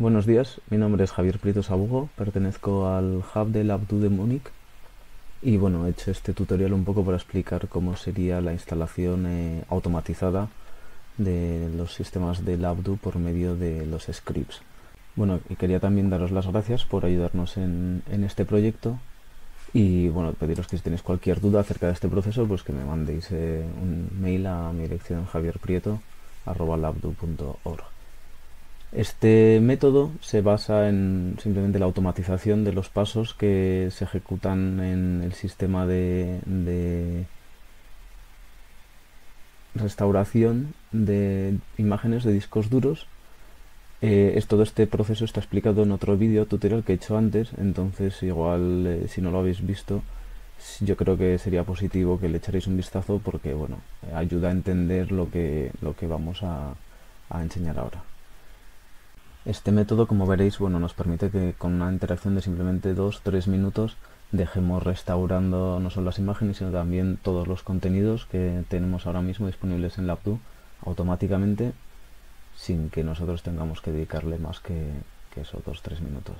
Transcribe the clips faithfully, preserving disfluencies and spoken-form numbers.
Buenos días, mi nombre es Javier Prieto Sabugo, pertenezco al Hub de LabDo de Múnich y bueno, he hecho este tutorial un poco para explicar cómo sería la instalación eh, automatizada de los sistemas de LabDo por medio de los scripts. Bueno, y quería también daros las gracias por ayudarnos en, en este proyecto y bueno, pediros que si tenéis cualquier duda acerca de este proceso, pues que me mandéis eh, un mail a mi dirección javierprieto arroba labdo punto org. Este método se basa en simplemente la automatización de los pasos que se ejecutan en el sistema de, de restauración de imágenes de discos duros. Eh, es, todo este proceso está explicado en otro vídeo tutorial que he hecho antes, entonces igual eh, si no lo habéis visto, yo creo que sería positivo que le echaréis un vistazo porque bueno, ayuda a entender lo que, lo que vamos a, a enseñar ahora. Este método, como veréis, bueno, nos permite que con una interacción de simplemente dos a tres minutos dejemos restaurando no solo las imágenes, sino también todos los contenidos que tenemos ahora mismo disponibles en LabDo automáticamente, sin que nosotros tengamos que dedicarle más que, que esos dos a tres minutos.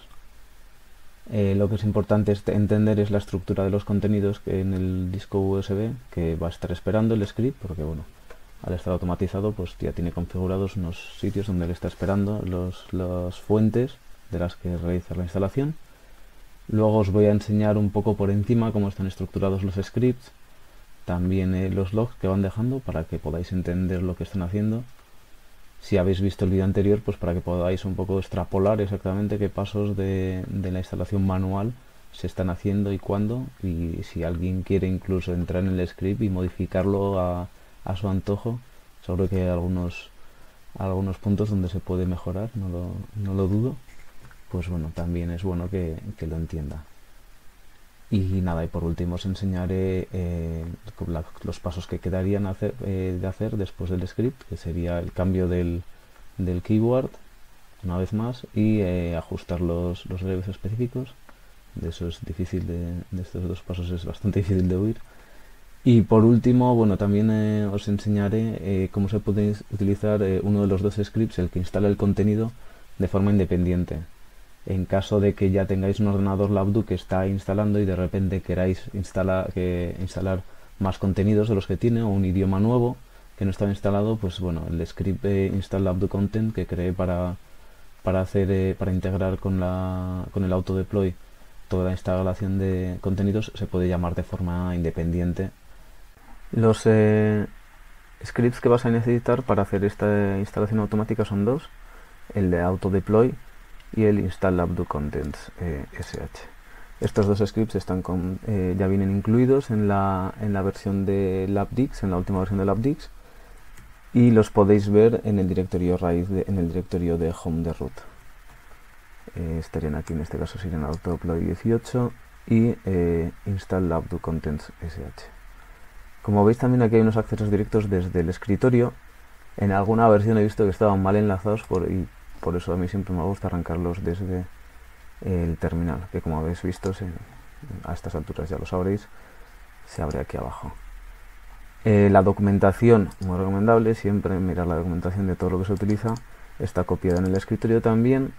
Eh, lo que es importante entender es la estructura de los contenidos que en el disco U S B que va a estar esperando el script, porque bueno, al estar automatizado pues ya tiene configurados unos sitios donde le está esperando los, las fuentes de las que realiza la instalación. Luego os voy a enseñar un poco por encima cómo están estructurados los scripts, también eh, los logs que van dejando para que podáis entender lo que están haciendo. Si habéis visto el vídeo anterior, pues para que podáis un poco extrapolar exactamente qué pasos de, de la instalación manual se están haciendo y cuándo, y si alguien quiere incluso entrar en el script y modificarlo a, a su antojo, seguro que hay algunos, algunos puntos donde se puede mejorar, no lo, no lo dudo, pues bueno, también es bueno que, que lo entienda. Y nada, y por último os enseñaré eh, la, los pasos que quedarían hacer, eh, de hacer después del script, que sería el cambio del, del keyword, una vez más, y eh, ajustar los, los relevos específicos. De eso es difícil, de, de estos dos pasos es bastante difícil de huir. Y por último, bueno, también eh, os enseñaré eh, cómo se puede utilizar eh, uno de los dos scripts, el que instala el contenido, de forma independiente. En caso de que ya tengáis un ordenador LabDo que está instalando y de repente queráis instala, que instalar más contenidos de los que tiene o un idioma nuevo que no está instalado, pues bueno, el script eh, install LabDo content que creé para, para, hacer, eh, para integrar con, la, con el autodeploy toda la instalación de contenidos se puede llamar de forma independiente. Los eh, scripts que vas a necesitar para hacer esta instalación automática son dos, el de autodeploy y el install labdo contents eh, sh. Estos dos scripts están con, eh, ya vienen incluidos en la, en la versión de LabDix, en la última versión de LabDix, y los podéis ver en el directorio raíz, de, en el directorio de home de root. Eh, estarían aquí, en este caso serían autodeploy dieciocho y eh, install labdo contents sh. Como veis también aquí hay unos accesos directos desde el escritorio. En alguna versión he visto que estaban mal enlazados por, y por eso a mí siempre me gusta arrancarlos desde el terminal, que como habéis visto se, a estas alturas ya lo sabréis, se abre aquí abajo. Eh, la documentación, muy recomendable, siempre mirar la documentación de todo lo que se utiliza, está copiada en el escritorio también,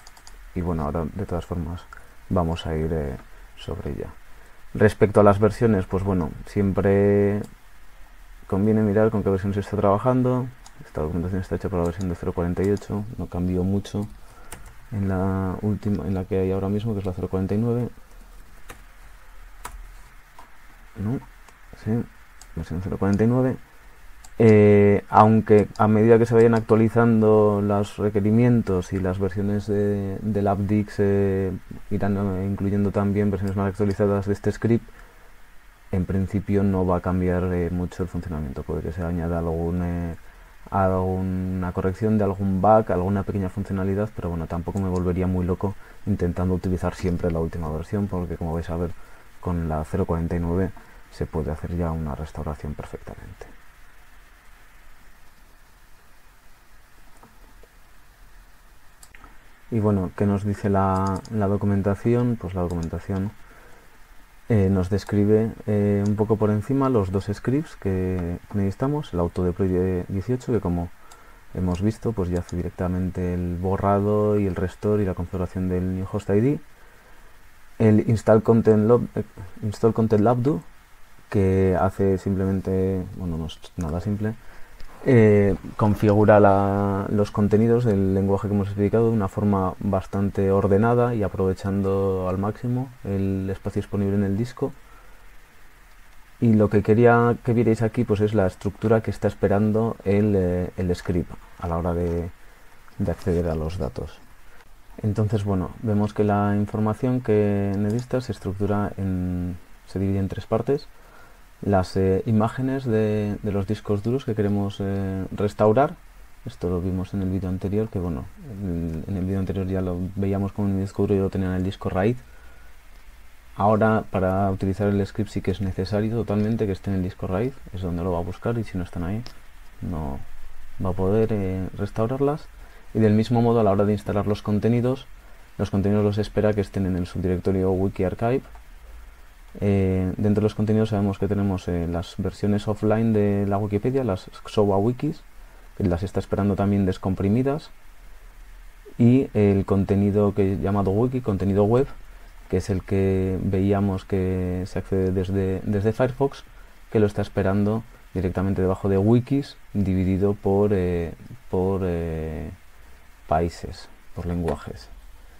y bueno, ahora de todas formas vamos a ir eh, sobre ella. Respecto a las versiones, pues bueno, siempre conviene mirar con qué versión se está trabajando. Esta documentación está hecha para la versión de cero cuarenta y ocho, no cambió mucho en la última, en la que hay ahora mismo, que es la cero cuarenta y nueve. No, sí, versión cero cuarenta y nueve. Eh, aunque a medida que se vayan actualizando los requerimientos y las versiones de, de LabDix eh, irán eh, incluyendo también versiones más actualizadas de este script, en principio no va a cambiar eh, mucho el funcionamiento. Puede que se añada algún, eh, alguna corrección de algún bug, alguna pequeña funcionalidad, pero bueno, tampoco me volvería muy loco intentando utilizar siempre la última versión, porque como vais a ver con la cero cuarenta y nueve se puede hacer ya una restauración perfectamente. Y bueno, ¿qué nos dice la, la documentación? Pues la documentación eh, nos describe eh, un poco por encima los dos scripts que necesitamos, el autodeploy dieciocho, que como hemos visto, pues ya hace directamente el borrado y el restore y la configuración del new host I D. El install content, log, eh, install content labdo, que hace simplemente, bueno, no es nada simple, eh, configura la, los contenidos del lenguaje que hemos explicado de una forma bastante ordenada y aprovechando al máximo el espacio disponible en el disco. Y lo que quería que vierais aquí pues es la estructura que está esperando el, eh, el script a la hora de, de acceder a los datos. Entonces, bueno, vemos que la información que necesita se estructura en, se divide en tres partes. Las eh, imágenes de, de los discos duros que queremos eh, restaurar. Esto lo vimos en el vídeo anterior, que bueno, en, en el vídeo anterior ya lo veíamos como un disco duro y lo tenía en el disco raíz. Ahora, para utilizar el script sí que es necesario totalmente que esté en el disco raíz, es donde lo va a buscar, y si no están ahí no va a poder eh, restaurarlas. Y del mismo modo, a la hora de instalar los contenidos, los contenidos los espera que estén en el subdirectorio wiki archive. Eh, dentro de los contenidos sabemos que tenemos eh, las versiones offline de la Wikipedia, las Xowa wikis, que las está esperando también descomprimidas, y el contenido que llamado wiki, contenido web, que es el que veíamos que se accede desde, desde Firefox, que lo está esperando directamente debajo de wikis, dividido por, eh, por eh, países, por lenguajes.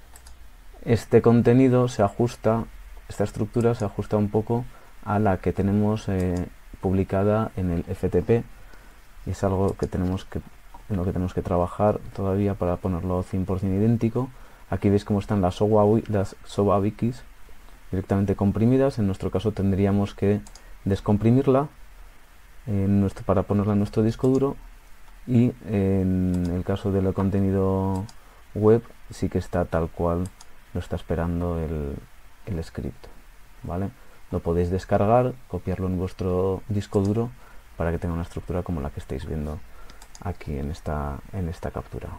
Este contenido se ajusta, esta estructura se ajusta un poco a la que tenemos eh, publicada en el F T P, y es algo que tenemos que, en lo que tenemos que trabajar todavía para ponerlo cien por cien idéntico. Aquí veis cómo están las Xowa wikis directamente comprimidas. En nuestro caso tendríamos que descomprimirla en nuestro, para ponerla en nuestro disco duro, y en el caso del contenido web sí que está tal cual lo está esperando el, el script, ¿vale? Lo podéis descargar, copiarlo en vuestro disco duro para que tenga una estructura como la que estáis viendo aquí en esta, en esta captura.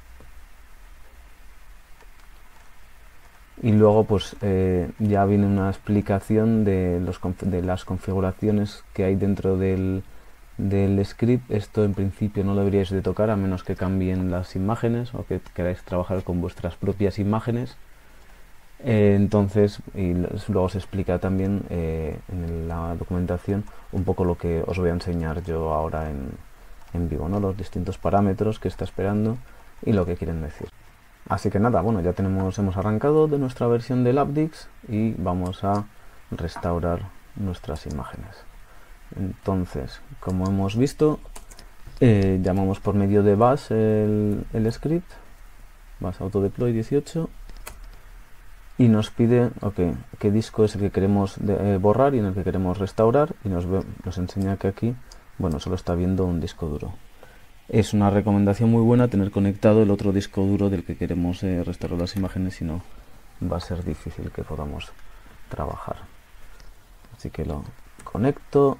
Y luego pues eh, ya viene una explicación de, los, de las configuraciones que hay dentro del, del script. Esto en principio no lo deberíais de tocar a menos que cambien las imágenes o que queráis trabajar con vuestras propias imágenes. Eh, entonces, y luego se explica también eh, en la documentación un poco lo que os voy a enseñar yo ahora en, en vivo, ¿no? Los distintos parámetros que está esperando y lo que quieren decir. Así que nada, bueno, ya tenemos, hemos arrancado de nuestra versión de Labdix y vamos a restaurar nuestras imágenes. Entonces, como hemos visto, eh, llamamos por medio de bash el, el script, bash autodeploy dieciocho, y nos pide okay, qué disco es el que queremos de, eh, borrar y en el que queremos restaurar, y nos, ve, nos enseña que aquí, bueno, solo está viendo un disco duro. Es una recomendación muy buena tener conectado el otro disco duro del que queremos eh, restaurar las imágenes, si no va a ser difícil que podamos trabajar. Así que lo conecto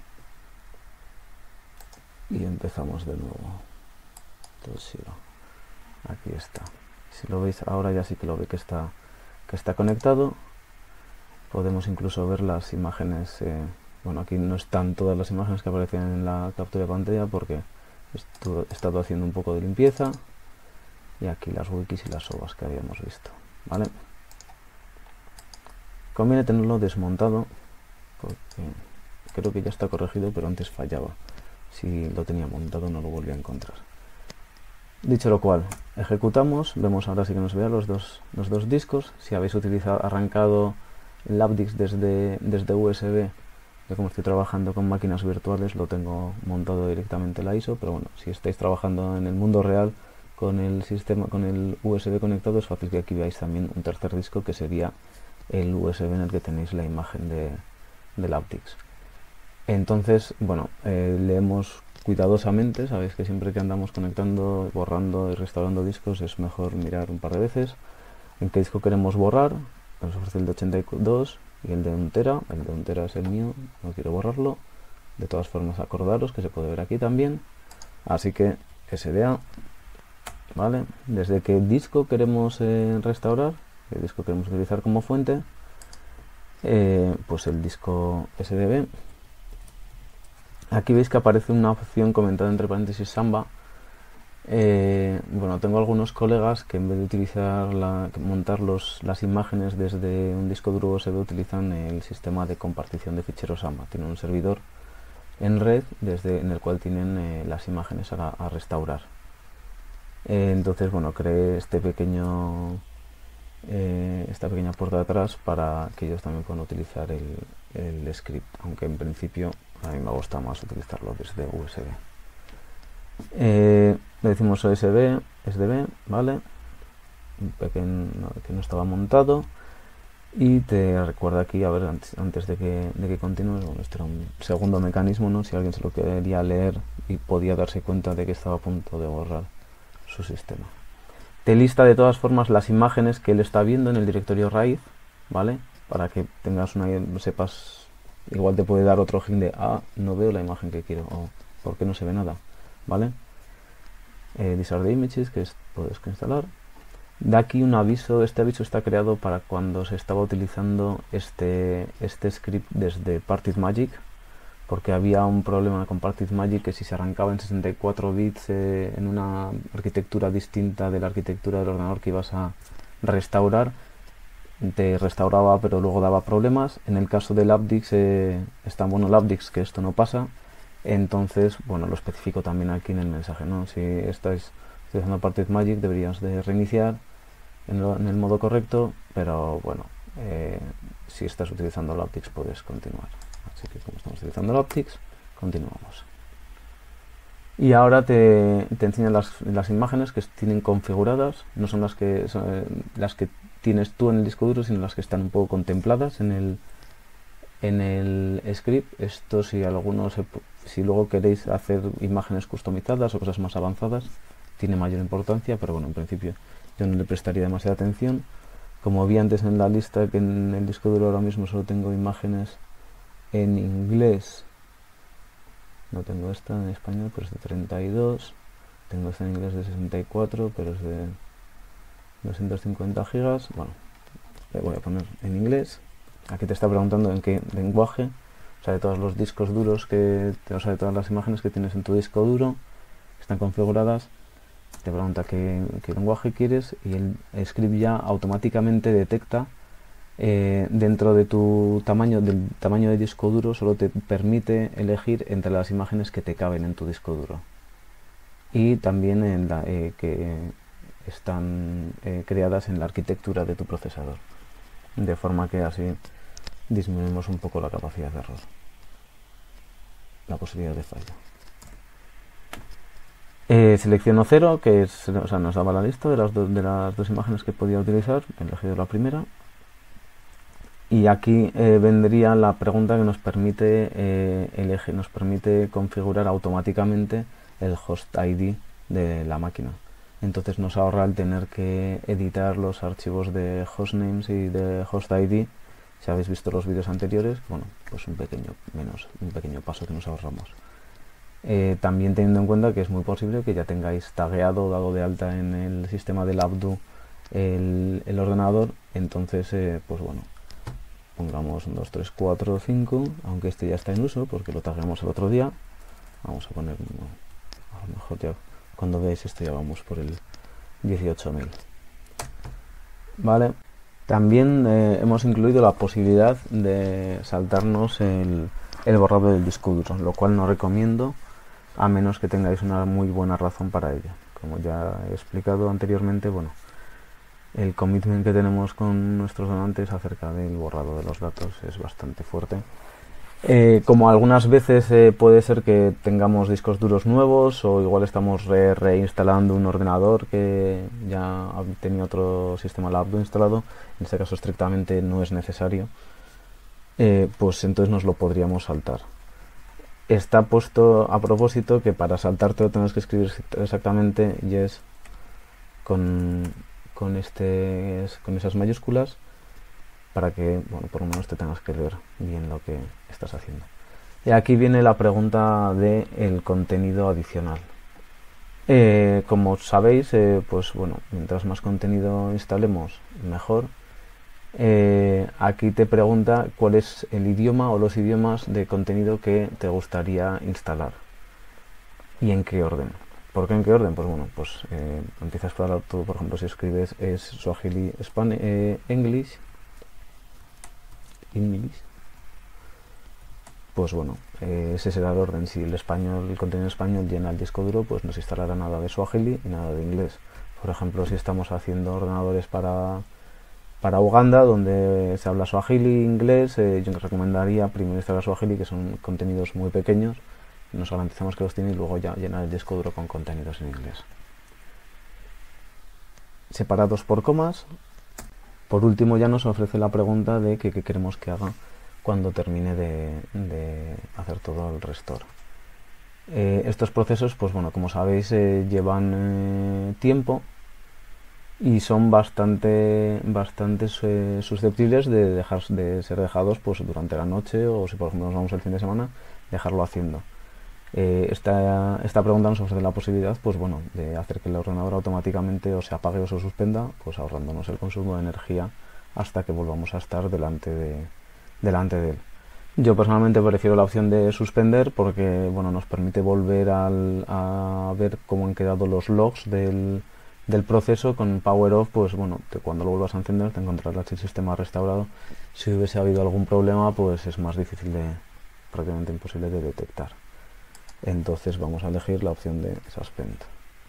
y empezamos de nuevo. Entonces, aquí está. Si lo veis ahora ya sí que lo ve que está, que está conectado. Podemos incluso ver las imágenes. Eh, bueno, aquí no están todas las imágenes que aparecen en la captura de pantalla porque Esto, he estado haciendo un poco de limpieza, y aquí las wikis y las Xowas que habíamos visto, ¿vale? Conviene tenerlo desmontado porque creo que ya está corregido, pero antes fallaba. Si lo tenía montado no lo volví a encontrar. Dicho lo cual, ejecutamos, vemos ahora sí que nos vea los dos, los dos discos. Si habéis utilizado, arrancado el Labdix desde, desde U S B, yo como estoy trabajando con máquinas virtuales lo tengo montado directamente la I S O, pero bueno, si estáis trabajando en el mundo real con el sistema, con el U S B conectado, es fácil que aquí veáis también un tercer disco que sería el U S B en el que tenéis la imagen de, de Labdix. Entonces, bueno, eh, leemos cuidadosamente, sabéis que siempre que andamos conectando, borrando y restaurando discos es mejor mirar un par de veces en qué disco queremos borrar. Nos ofrece el de ochenta y dos y el de un tera, el de un tera es el mío, no quiero borrarlo. De todas formas, acordaros que se puede ver aquí también, así que S D A, ¿vale? Desde qué disco queremos eh, restaurar, qué disco queremos utilizar como fuente, eh, pues el disco S D B. Aquí veis que aparece una opción comentada entre paréntesis Samba, Eh, bueno, tengo algunos colegas que en vez de utilizar la, montar los, las imágenes desde un disco duro U S B utilizan el sistema de compartición de ficheros A M A. Tienen un servidor en red desde en el cual tienen eh, las imágenes a, a restaurar. Eh, entonces, bueno, creé este pequeño eh, esta pequeña puerta de atrás para que ellos también puedan utilizar el, el script, aunque en principio a mí me gusta más utilizarlo desde U S B. Eh, le decimos U S B, S D B, ¿vale? Un pequeño que no estaba montado. Y te recuerda aquí, a ver, antes, antes de que, de que continúes, bueno, este era un segundo mecanismo, ¿no? Si alguien se lo quería leer y podía darse cuenta de que estaba a punto de borrar su sistema. Te lista de todas formas las imágenes que él está viendo en el directorio raíz, ¿vale? Para que tengas una, sepas, igual te puede dar otro hint de, ah, no veo la imagen que quiero, o ¿por qué no se ve nada? ¿Vale? Eh, these are the images que es, puedes instalar. Da aquí un aviso, este aviso está creado para cuando se estaba utilizando este, este script desde PartizMagic, porque había un problema con PartizMagic que si se arrancaba en sesenta y cuatro bits eh, en una arquitectura distinta de la arquitectura del ordenador que ibas a restaurar, te restauraba pero luego daba problemas. En el caso del Labdix, eh, está bueno Labdix que esto no pasa, entonces bueno, lo especifico también aquí en el mensaje, ¿no? Si estáis utilizando PartizMagic deberías de reiniciar en, lo, en el modo correcto, pero bueno, eh, si estás utilizando Labdix puedes continuar. Así que como estamos utilizando Labdix, continuamos. Y ahora te, te enseñan las, las imágenes que tienen configuradas, no son las que son, eh, las que tienes tú en el disco duro, sino las que están un poco contempladas en el en el script. Esto si algunos si luego queréis hacer imágenes customizadas o cosas más avanzadas tiene mayor importancia, pero bueno, en principio yo no le prestaría demasiada atención. Como vi antes en la lista, que en el disco duro ahora mismo solo tengo imágenes en inglés, no tengo esta en español, pero es de treinta y dos, tengo esta en inglés de sesenta y cuatro, pero es de doscientos cincuenta gigas. Bueno, le voy a poner en inglés. Aquí te está preguntando en qué lenguaje, o sea, de todos los discos duros que, o sea, de todas las imágenes que tienes en tu disco duro, están configuradas. Te pregunta qué, qué lenguaje quieres y el script ya automáticamente detecta eh, dentro de tu tamaño, del tamaño de disco duro, solo te permite elegir entre las imágenes que te caben en tu disco duro y también en la, eh, que están eh, creadas en la arquitectura de tu procesador, de forma que así disminuimos un poco la capacidad de error, la posibilidad de fallo. Eh, selecciono cero, que es, o sea, nos daba la lista de las, do, de las dos imágenes que podía utilizar. He elegido la primera. Y aquí eh, vendría la pregunta que nos permite, eh, elegir, nos permite configurar automáticamente el host I D de la máquina. Entonces nos ahorra el tener que editar los archivos de hostnames y de host I D. Si habéis visto los vídeos anteriores, bueno, pues un pequeño, menos, un pequeño paso que nos ahorramos. Eh, también teniendo en cuenta que es muy posible que ya tengáis tagueado o dado de alta en el sistema del Abdu el, el ordenador, entonces eh, pues bueno, pongamos un dos, tres, cuatro, cinco, aunque este ya está en uso porque lo tagueamos el otro día. Vamos a poner, no, a lo mejor ya cuando veáis esto ya vamos por el dieciocho mil. Vale, también eh, hemos incluido la posibilidad de saltarnos el, el borrado del disco duro, lo cual no recomiendo a menos que tengáis una muy buena razón para ello. Como ya he explicado anteriormente, bueno, el commitment que tenemos con nuestros donantes acerca del borrado de los datos es bastante fuerte. Eh, como algunas veces eh, puede ser que tengamos discos duros nuevos o igual estamos re reinstalando un ordenador que ya ha tenido otro sistema Labdu instalado, en este caso estrictamente no es necesario, eh, pues entonces nos lo podríamos saltar. Está puesto a propósito que para saltarte lo tenemos que escribir exactamente yes con, con, este, con esas mayúsculas para que, bueno, por lo menos te tengas que leer bien lo que estás haciendo. Y aquí viene la pregunta de el contenido adicional. Eh, como sabéis, eh, pues bueno, mientras más contenido instalemos, mejor. Eh, aquí te pregunta cuál es el idioma o los idiomas de contenido que te gustaría instalar y en qué orden. ¿Por qué en qué orden? Pues bueno, pues eh, empiezas por todo, por ejemplo, si escribes es Swahili Spanish, eh, English, English, pues bueno, eh, ese será el orden. Si el español, el contenido español llena el disco duro, pues no se instalará nada de Swahili y nada de inglés. Por ejemplo, si estamos haciendo ordenadores para, para Uganda, donde se habla Swahili, inglés, eh, yo os recomendaría primero instalar Swahili, que son contenidos muy pequeños, nos garantizamos que los tiene y luego ya llenar el disco duro con contenidos en inglés. Separados por comas. Por último ya nos ofrece la pregunta de qué queremos que haga cuando termine de, de hacer todo el restore. Eh, estos procesos, pues bueno, como sabéis, eh, llevan eh, tiempo y son bastante, bastante eh, susceptibles de, dejar, de ser dejados pues durante la noche, o si por ejemplo nos vamos el fin de semana, dejarlo haciendo. Eh, esta, esta pregunta nos ofrece la posibilidad, pues bueno, de hacer que el ordenador automáticamente o se apague o se suspenda, pues ahorrándonos el consumo de energía hasta que volvamos a estar delante de, delante de él. Yo personalmente prefiero la opción de suspender porque bueno, nos permite volver al, a ver cómo han quedado los logs del, del proceso. Con Power Off, pues bueno, te, cuando lo vuelvas a encender te encontrarás el sistema restaurado. Si hubiese habido algún problema, pues es más difícil de, prácticamente imposible de detectar. Entonces vamos a elegir la opción de Suspend.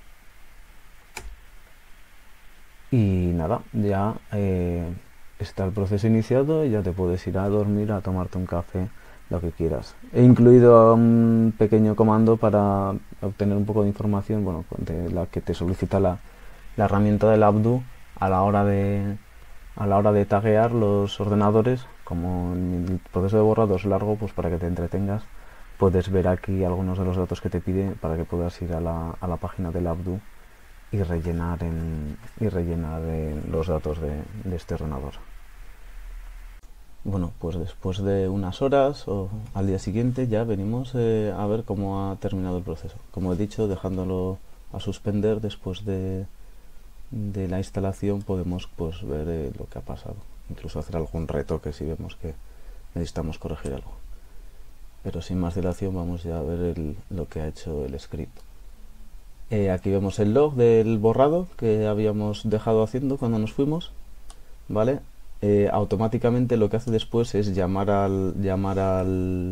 Y nada, ya eh, está el proceso iniciado y ya te puedes ir a dormir, a tomarte un café, lo que quieras. He incluido un pequeño comando para obtener un poco de información, bueno, de la que te solicita la, la herramienta del Abdu a la hora de a la hora de taguear los ordenadores. Como el proceso de borrado es largo, pues para que te entretengas, puedes ver aquí algunos de los datos que te pide para que puedas ir a la, a la página del Abdu y rellenar, en, y rellenar en los datos de, de este ordenador. Bueno, pues después de unas horas o al día siguiente ya venimos eh, a ver cómo ha terminado el proceso. Como he dicho, dejándolo a suspender después de, de la instalación podemos pues ver eh, lo que ha pasado. Incluso hacer algún retoque si vemos que necesitamos corregir algo. Pero sin más dilación vamos ya a ver el, lo que ha hecho el script. Eh, aquí vemos el log del borrado que habíamos dejado haciendo cuando nos fuimos, ¿vale? Eh, automáticamente lo que hace después es llamar al llamar al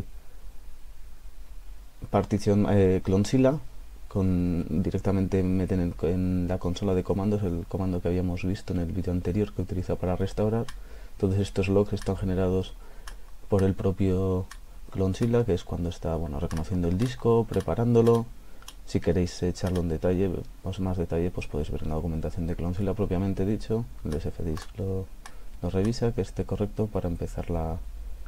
partición eh, clonsila, con directamente meten en, en la consola de comandos el comando que habíamos visto en el vídeo anterior que utiliza para restaurar. Todos estos logs están generados por el propio clonsila, que es cuando está bueno reconociendo el disco, preparándolo. Si queréis echarlo en detalle, pues más detalle, pues podéis ver en la documentación de clonsila propiamente dicho. El sfdisk lo, lo revisa, que esté correcto para empezar la,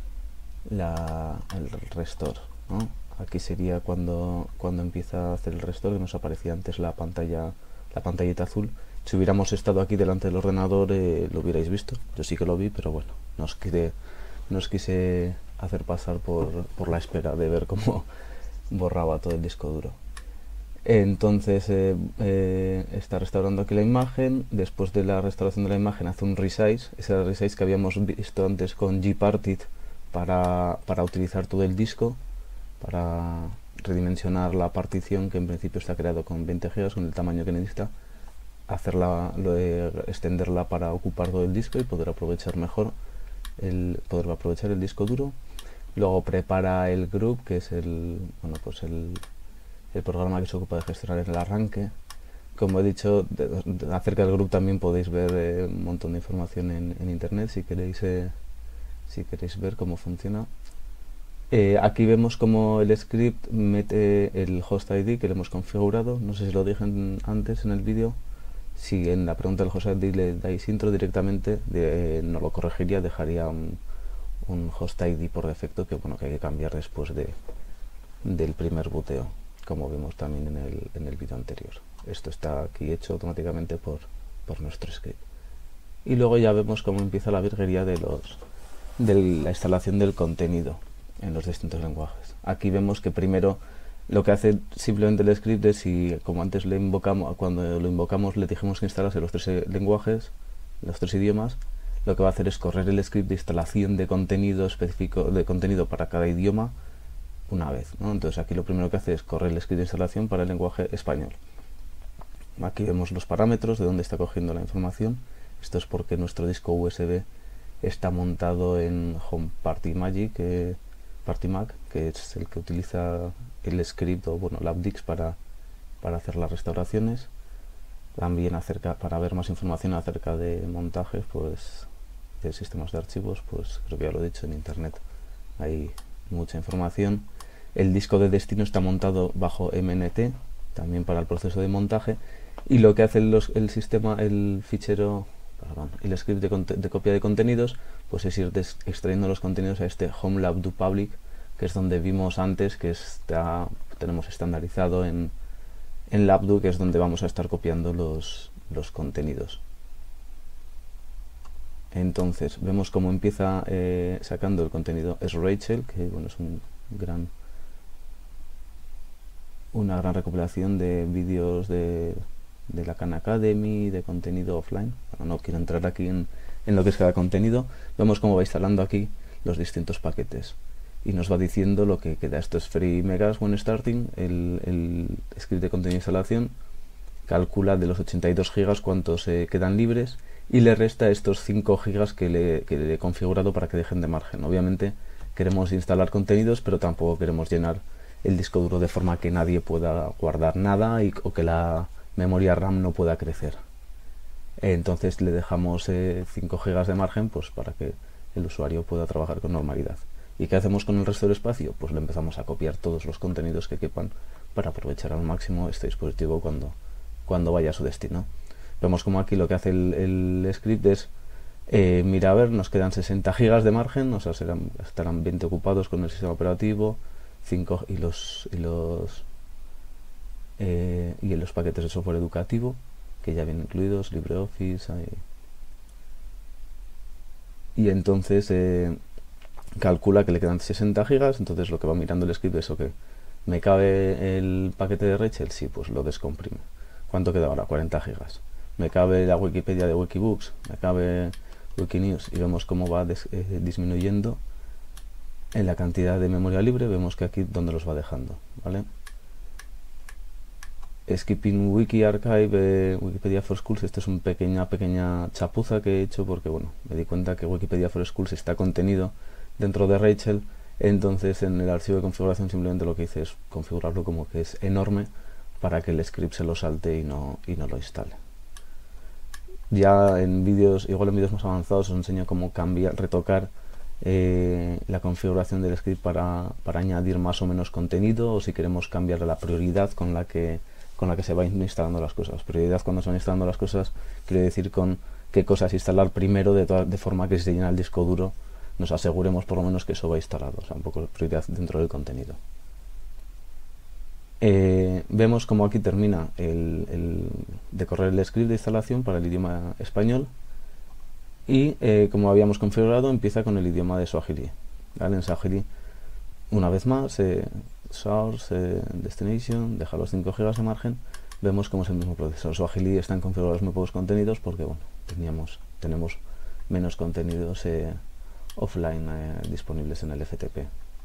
la el restore, ¿no? Aquí sería cuando, cuando empieza a hacer el restore, que nos aparecía antes la pantalla, la pantallita azul. Si hubiéramos estado aquí delante del ordenador eh, lo hubierais visto. Yo sí que lo vi, pero bueno, no os quise, no os quise hacer pasar por, por la espera de ver cómo borraba todo el disco duro. Entonces eh, eh, está restaurando aquí la imagen. Después de la restauración de la imagen hace un resize, ese resize que habíamos visto antes con gparted para, para utilizar todo el disco, para redimensionar la partición, que en principio está creado con veinte gigas, con el tamaño que necesita, hacerla, lo de extenderla para ocupar todo el disco y poder aprovechar mejor el, poder aprovechar el disco duro. Luego prepara el group, que es el, bueno, pues el el programa que se ocupa de gestionar el arranque. Como he dicho, de, de, acerca del group también podéis ver eh, un montón de información en, en internet si queréis eh, si queréis ver cómo funciona. Eh, aquí vemos como el script mete el host I D que le hemos configurado. No sé si lo dije en, antes en el vídeo. Si en la pregunta del host I D le dais intro directamente, de, eh, no lo corregiría, dejaría un, un host I D por defecto que bueno que hay que cambiar después de, del primer booteo, como vimos también en el, en el vídeo anterior. Esto está aquí hecho automáticamente por, por nuestro script. Y luego ya vemos cómo empieza la virguería de, los, de la instalación del contenido en los distintos lenguajes. Aquí vemos que primero lo que hace simplemente el script es, si como antes le invocamos, cuando lo invocamos le dijimos que instalase los tres lenguajes, los tres idiomas, lo que va a hacer es correr el script de instalación de contenido específico, de contenido para cada idioma, una vez, ¿no? Entonces aquí lo primero que hace es correr el script de instalación para el lenguaje español. Aquí vemos los parámetros de dónde está cogiendo la información. Esto es porque nuestro disco U S B está montado en Home Party Magic, eh, Party Mac, que es el que utiliza el script o bueno, labdix para, para hacer las restauraciones. También acerca, para ver más información acerca de montajes, pues de sistemas de archivos, pues creo que ya lo he dicho, en internet hay mucha información. El disco de destino está montado bajo M N T, también para el proceso de montaje, y lo que hace los, el sistema, el fichero, perdón, el script de, de copia de contenidos, pues es ir extrayendo los contenidos a este home lab do public, que es donde vimos antes que está, tenemos estandarizado en, en labdo, que es donde vamos a estar copiando los, los contenidos. Entonces vemos cómo empieza eh, sacando el contenido es Rachel, que bueno, es un gran una gran recopilación de vídeos de, de la Khan Academy, de contenido offline. Bueno, no quiero entrar aquí en, en lo que es cada contenido. Vemos cómo va instalando aquí los distintos paquetes y nos va diciendo lo que queda. Esto es Free Megas when starting. El, el script de contenido de instalación calcula de los ochenta y dos gigas cuántos eh, quedan libres y le resta estos cinco gigas que le, que le he configurado para que dejen de margen. Obviamente queremos instalar contenidos, pero tampoco queremos llenar el disco duro de forma que nadie pueda guardar nada y, o que la memoria RAM no pueda crecer. Entonces le dejamos eh, cinco gigas de margen, pues para que el usuario pueda trabajar con normalidad. ¿Y qué hacemos con el resto del espacio? Pues le empezamos a copiar todos los contenidos que quepan para aprovechar al máximo este dispositivo cuando, cuando vaya a su destino. Vemos como aquí lo que hace el, el script es eh, mira, a ver, nos quedan sesenta gigas de margen, o sea, serán, estarán veinte ocupados con el sistema operativo, cinco y los y los eh, y en los paquetes de software educativo que ya vienen incluidos, LibreOffice hay, y entonces eh, calcula que le quedan sesenta gigas. Entonces lo que va mirando el script es: ok, ¿me cabe el paquete de Rachel? Sí, pues lo descomprime. ¿Cuánto queda ahora? cuarenta gigas. ¿Me cabe la Wikipedia de Wikibooks? ¿Me cabe Wikinews? Y vemos cómo va des, eh, disminuyendo en la cantidad de memoria libre. Vemos que aquí donde los va dejando, ¿vale? Skipping Wiki Archive, eh, Wikipedia for Schools. Esto es una pequeña, pequeña chapuza que he hecho porque, bueno, me di cuenta que Wikipedia for Schools está contenido dentro de Rachel. Entonces en el archivo de configuración simplemente lo que hice es configurarlo como que es enorme para que el script se lo salte y no, y no lo instale. Ya en vídeos, igual en vídeos más avanzados, os enseño cómo cambiar, retocar eh, la configuración del script para, para añadir más o menos contenido, o si queremos cambiar la prioridad con la que con la que se van instalando las cosas. Prioridad cuando se van instalando las cosas quiere decir con qué cosas instalar primero, de, toda, de forma que si se llena el disco duro nos aseguremos por lo menos que eso va instalado, o sea, un poco de prioridad dentro del contenido. Eh, vemos como aquí termina el, el de correr el script de instalación para el idioma español y eh, como habíamos configurado empieza con el idioma de Swahili, ¿vale? En Swahili, una vez más, eh, source, eh, destination, deja los cinco gigas de margen. Vemos como es el mismo proceso. En Swahili están configurados muy pocos contenidos porque, bueno, teníamos, tenemos menos contenidos eh, offline eh, disponibles en el F T P.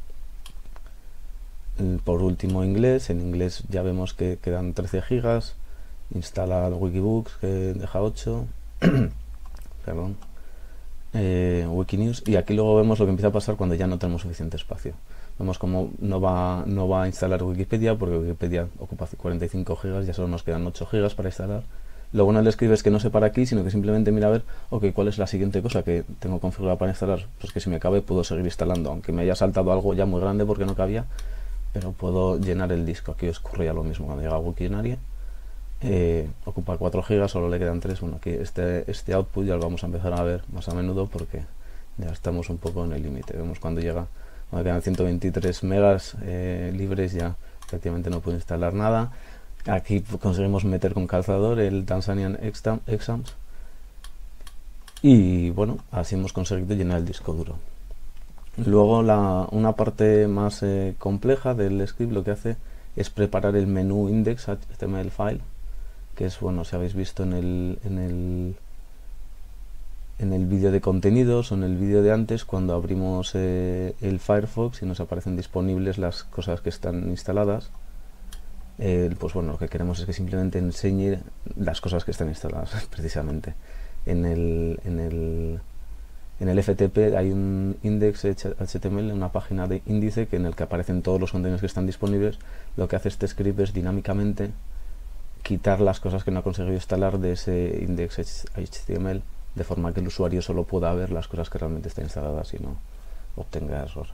Por último, inglés. En inglés ya vemos que quedan trece gigas. Instala Wikibooks, que deja ocho. Perdón. Eh, Wikinews. Y aquí luego vemos lo que empieza a pasar cuando ya no tenemos suficiente espacio. Vemos como no va, no va a instalar Wikipedia porque Wikipedia ocupa cuarenta y cinco gigas, ya solo nos quedan ocho gigas para instalar. Lo bueno del script es que no se para aquí, sino que simplemente mira a ver, ok, ¿cuál es la siguiente cosa que tengo configurada para instalar? Pues que si me cabe puedo seguir instalando, aunque me haya saltado algo ya muy grande porque no cabía, pero puedo llenar el disco. Aquí os ocurría lo mismo cuando llega a Wikinaria. Eh, ocupa cuatro gigas, solo le quedan tres. Bueno, aquí este, este output ya lo vamos a empezar a ver más a menudo porque ya estamos un poco en el límite. Vemos cuando llega, cuando quedan ciento veintitrés megas eh, libres, ya prácticamente no puedo instalar nada. Aquí conseguimos meter con calzador el Tanzanian Exams y bueno, así hemos conseguido llenar el disco duro. Luego la, una parte más eh, compleja del script lo que hace es preparar el menú index H T M L file, que es, bueno, si habéis visto en el, en el en el vídeo de contenidos o en el vídeo de antes, cuando abrimos eh, el Firefox y nos aparecen disponibles las cosas que están instaladas, eh, pues bueno, lo que queremos es que simplemente enseñe las cosas que están instaladas precisamente. En el, en el, en el F T P hay un index H T M L, una página de índice que en el que aparecen todos los contenidos que están disponibles. Lo que hace este script es dinámicamente quitar las cosas que no ha conseguido instalar de ese index H T M L, de forma que el usuario solo pueda ver las cosas que realmente están instaladas y no obtenga error.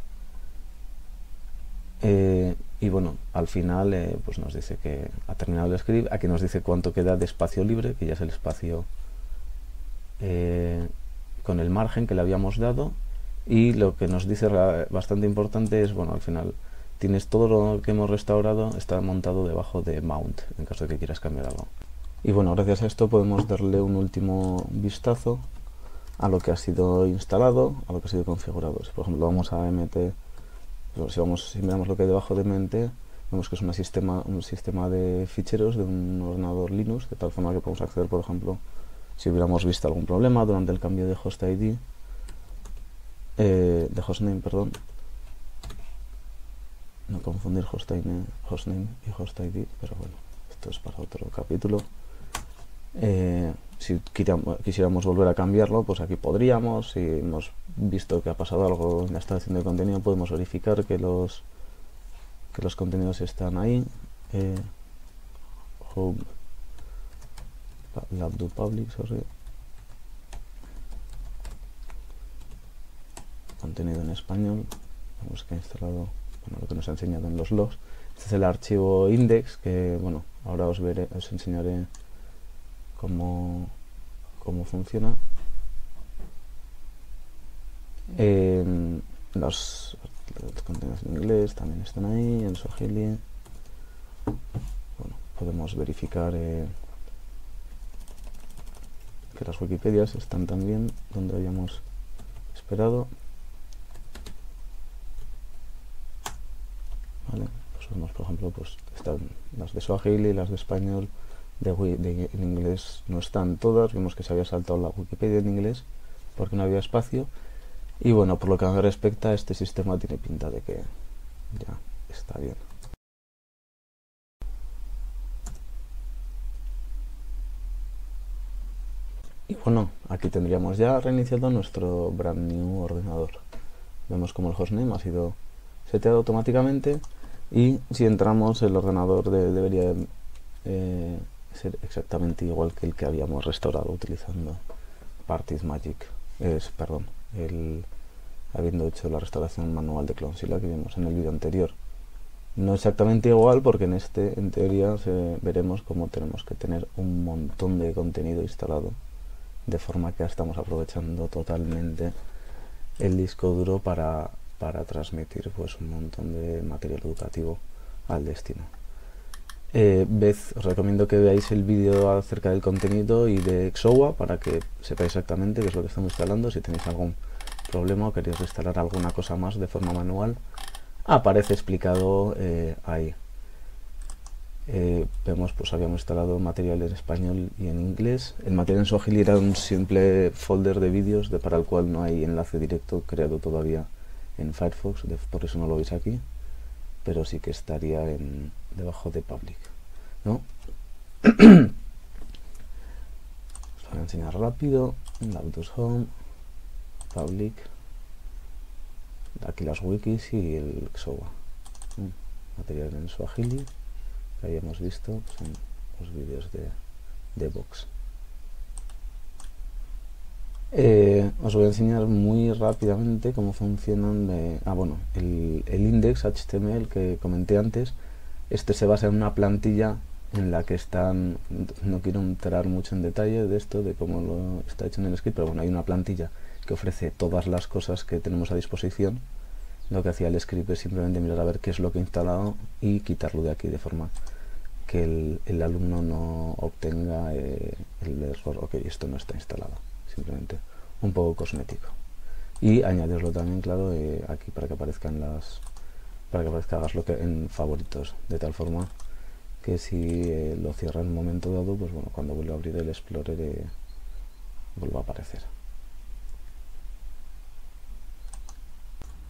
Eh, y bueno, al final eh, pues nos dice que ha terminado el script. Aquí nos dice cuánto queda de espacio libre, que ya es el espacio eh, con el margen que le habíamos dado. Y lo que nos dice bastante importante es, bueno, al final tienes todo lo que hemos restaurado, está montado debajo de mount, en caso de que quieras cambiar algo. Y bueno, gracias a esto podemos darle un último vistazo a lo que ha sido instalado, a lo que ha sido configurado. Si por ejemplo vamos a M T, pues si, vamos, si miramos lo que hay debajo de M T, vemos que es una sistema, un sistema de ficheros de un ordenador Linux, de tal forma que podemos acceder, por ejemplo, si hubiéramos visto algún problema durante el cambio de host I D, eh, de hostname, perdón, no confundir hostname, hostname y host I D, pero bueno, esto es para otro capítulo. Eh, si quisiéramos volver a cambiarlo, pues aquí podríamos. Si hemos visto que ha pasado algo en la instalación de contenido, podemos verificar que los que los contenidos están ahí. eh, home lab do public, sorry. Contenido en español. Vemos que ha instalado, bueno, lo que nos ha enseñado en los logs. Este es el archivo index, que bueno, ahora os veré, os enseñaré cómo, cómo funciona. Eh, los, los contenidos en inglés también están ahí, en Swahili. Bueno, podemos verificar eh, que las Wikipedias están también donde habíamos esperado. Vale, pues vemos, por ejemplo, pues están las de Swahili y las de español. De, de, en inglés no están todas. Vimos que se había saltado la Wikipedia en inglés porque no había espacio. Y bueno, por lo que me respecta, este sistema tiene pinta de que ya está bien. Y bueno, aquí tendríamos ya reiniciado nuestro brand new ordenador. Vemos como el hostname ha sido seteado automáticamente, y si entramos el ordenador de, debería eh, ser exactamente igual que el que habíamos restaurado utilizando PartysMagic, es, perdón, el, habiendo hecho la restauración manual de Clonezilla que vimos en el vídeo anterior. No exactamente igual, porque en este, en teoría, se, veremos cómo tenemos que tener un montón de contenido instalado, de forma que estamos aprovechando totalmente el disco duro para, para transmitir pues un montón de material educativo al destino. Eh, Beth, os recomiendo que veáis el vídeo acerca del contenido y de Xowa para que sepáis exactamente qué es lo que estamos instalando. Si tenéis algún problema o queréis instalar alguna cosa más de forma manual, aparece explicado eh, ahí. Eh, vemos, pues habíamos instalado material en español y en inglés. El material en Swahili era un simple folder de vídeos de, para el cual no hay enlace directo creado todavía en Firefox, de, por eso no lo veis aquí, pero sí que estaría en, debajo de public, ¿no? Os voy a enseñar rápido. Labdus Home, public, aquí las wikis y el Xowa. Material en Swahili que habíamos visto, son los vídeos de, de Vox. Eh, os voy a enseñar muy rápidamente cómo funcionan de, ah, bueno, el, el index H T M L que comenté antes. Este se basa en una plantilla en la que están, no quiero entrar mucho en detalle de esto, de cómo lo está hecho en el script, pero bueno, hay una plantilla que ofrece todas las cosas que tenemos a disposición. Lo que hacía el script es simplemente mirar a ver qué es lo que he instalado y quitarlo de aquí, de forma que el, el alumno no obtenga eh, el error, ok, esto no está instalado, simplemente un poco cosmético. Y añadirlo también, claro, eh, aquí para que aparezcan las, para que aparezca hagas lo que en favoritos, de tal forma que si eh, lo cierra en un momento dado, pues bueno, cuando vuelva a abrir el Explorer eh, vuelva a aparecer.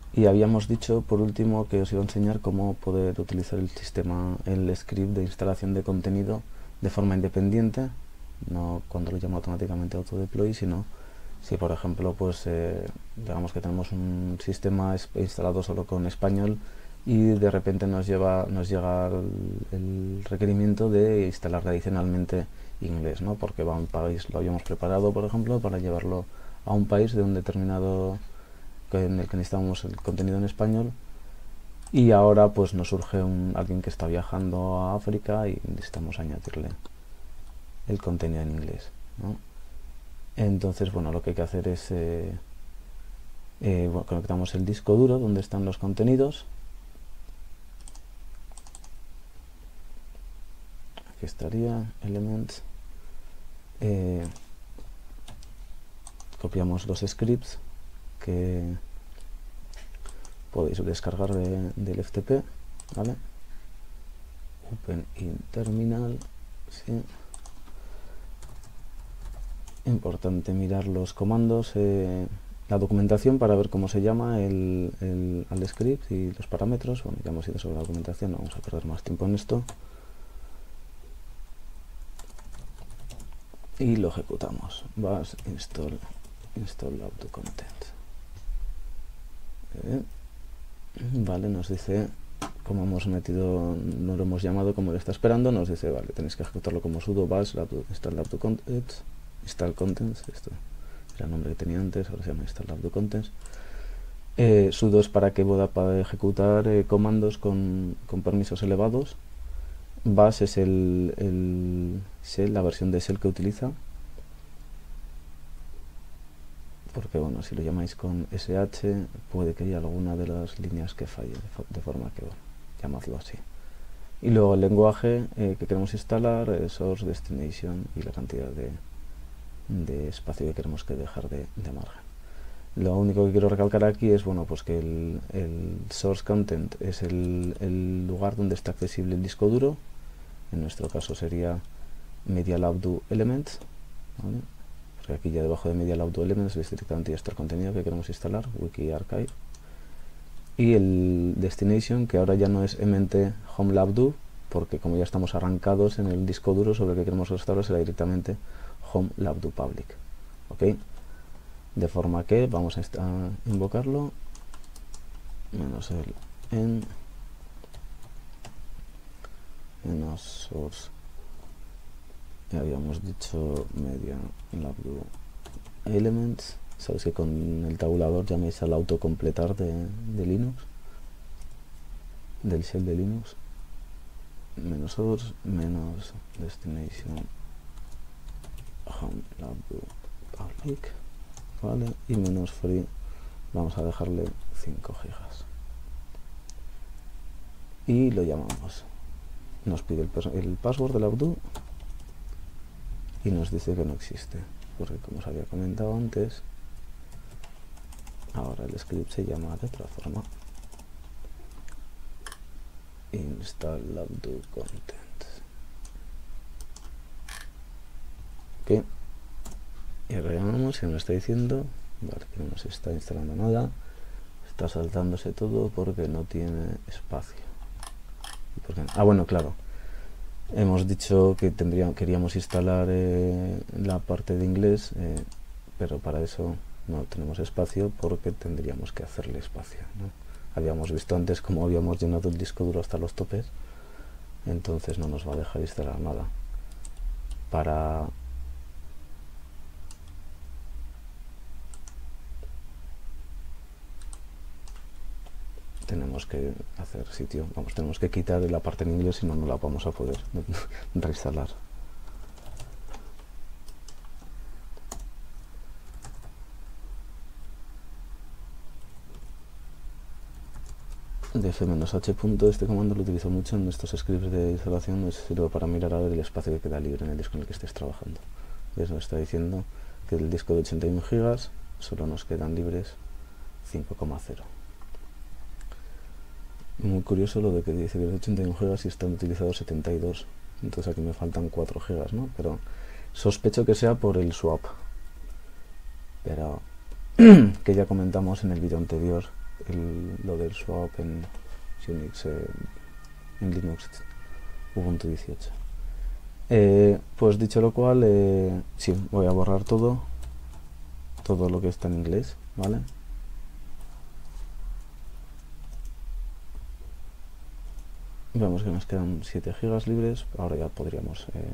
Y habíamos dicho, por último, que os iba a enseñar cómo poder utilizar el sistema, el script de instalación de contenido de forma independiente, no cuando lo llama automáticamente autodeploy, sino si, por ejemplo, pues eh, digamos que tenemos un sistema instalado solo con español y de repente nos lleva nos llega el, el requerimiento de instalar adicionalmente inglés, ¿no? Porque va a un país, lo habíamos preparado, por ejemplo, para llevarlo a un país de un determinado en el que necesitamos el contenido en español, y ahora pues nos surge un, alguien que está viajando a África y necesitamos añadirle el contenido en inglés, ¿no? Entonces, bueno, lo que hay que hacer es eh, eh, bueno, conectamos el disco duro donde están los contenidos. Aquí estaría Elements, eh, copiamos los scripts que podéis descargar de, del F T P, ¿vale? Open in terminal, sí. Importante mirar los comandos, eh, la documentación para ver cómo se llama el, el, al script y los parámetros. Bueno, ya hemos ido sobre la documentación, no vamos a perder más tiempo en esto. Y lo ejecutamos. Vas install install Labdo content. Eh, vale, nos dice, como hemos metido, no lo hemos llamado como lo está esperando, nos dice, vale, tenéis que ejecutarlo como sudo bash labdo, install labdo contents, install contents, esto era el nombre que tenía antes, ahora se llama install labdo contents. Eh, sudo es para que pueda para ejecutar eh, comandos con, con permisos elevados. Bash es el, el shell, la versión de shell que utiliza, porque bueno, si lo llamáis con S H puede que haya alguna de las líneas que falle, de forma que, bueno, llamadlo así. Y luego el lenguaje eh, que queremos instalar, eh, source, destination y la cantidad de, de espacio que queremos que dejar de, de margen. Lo único que quiero recalcar aquí es, bueno, pues que el, el source content es el, el lugar donde está accesible el disco duro. En nuestro caso sería MediaLabdo Elements, ¿vale? Porque aquí ya debajo de MediaLabdo Elements es directamente ya está el contenido que queremos instalar, Wiki Archive. Y el destination, que ahora ya no es mt homelabdo, porque como ya estamos arrancados en el disco duro sobre el que queremos instalar, será directamente homelabdo public, ¿ok? De forma que vamos a, a invocarlo, menos el en menos source, ya habíamos dicho MediaLabdo Elements. Sabéis que con el tabulador llaméis al autocompletar de, de Linux, del shell de Linux, menos source, menos destination homelabdo public, vale, y menos free, vamos a dejarle cinco gigas y lo llamamos. Nos pide el, el password del labdo y nos dice que no existe, porque como os había comentado antes, ahora el script se llama de otra forma, install labdo content, ok, y ahora llamamos y nos está diciendo, vale, que no nos está instalando nada, está saltándose todo porque no tiene espacio. ¿Por qué? Ah, bueno, claro, hemos dicho que tendríamos, queríamos instalar eh, la parte de inglés, eh, pero para eso no tenemos espacio porque tendríamos que hacerle espacio, ¿no? Habíamos visto antes cómo habíamos llenado el disco duro hasta los topes, entonces no nos va a dejar instalar nada. Para tenemos que hacer sitio, vamos, tenemos que quitar la parte en inglés, si no, no la vamos a poder reinstalar. df-h punto, este comando lo utilizo mucho en estos scripts de instalación, nos sirve para mirar a ver el espacio que queda libre en el disco en el que estés trabajando. ¿Ves? Nos está diciendo que del disco de ochenta y uno gigas solo nos quedan libres cinco coma cero. Muy curioso lo de que dice que es ochenta y uno gigas y están utilizados setenta y dos, entonces aquí me faltan cuatro gigas, ¿no? Pero sospecho que sea por el swap, pero que ya comentamos en el vídeo anterior el, lo del swap en Unix, eh, en Linux Ubuntu dieciocho. Eh, pues dicho lo cual, eh, sí, voy a borrar todo, todo lo que está en inglés, ¿vale? Vemos que nos quedan siete gigas libres. Ahora ya podríamos eh,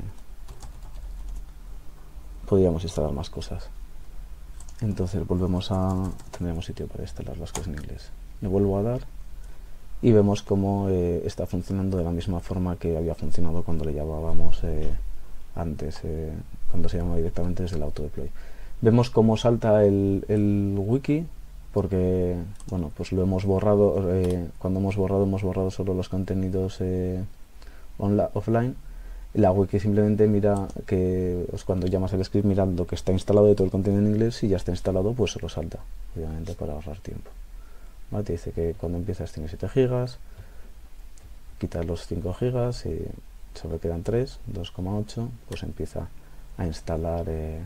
podríamos instalar más cosas. Entonces volvemos a... tendremos sitio para instalar las cosas en inglés. Le vuelvo a dar y vemos cómo eh, está funcionando de la misma forma que había funcionado cuando le llamábamos eh, antes, eh, cuando se llamaba directamente desde el autodeploy. Vemos cómo salta el, el wiki, porque bueno, pues lo hemos borrado. Eh, cuando hemos borrado, hemos borrado solo los contenidos eh, online, offline. La wiki simplemente mira que pues, cuando llamas el script, mirando que está instalado de todo el contenido en inglés. Si ya está instalado, pues se lo salta, obviamente para ahorrar tiempo. ¿Vale? Te dice que cuando empiezas tiene siete gigas, quitas los cinco gigas y solo quedan tres, dos coma ocho, pues empieza a instalar eh,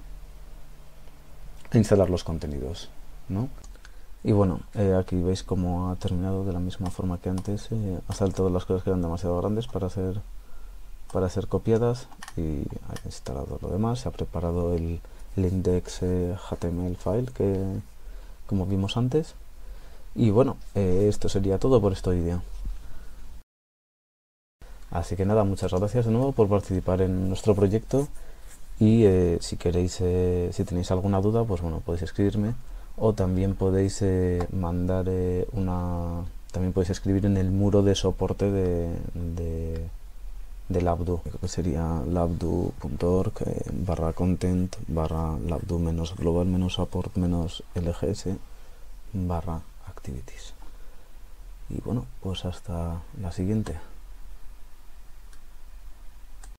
a instalar los contenidos, ¿no? Y bueno, eh, aquí veis cómo ha terminado de la misma forma que antes. Eh, ha saltado las cosas que eran demasiado grandes para ser para ser copiadas y ha instalado lo demás. Se ha preparado el, el index eh, H T M L file que como vimos antes. Y bueno, eh, esto sería todo por este vídeo. Así que nada, muchas gracias de nuevo por participar en nuestro proyecto. Y eh, si queréis, eh, si tenéis alguna duda, pues bueno, podéis escribirme, o también podéis eh, mandar eh, una, también podéis escribir en el muro de soporte de, de, de Labdu, que sería labdu punto org eh, barra content barra labdu menos global menos support menos lgs barra activities. Y bueno, pues hasta la siguiente.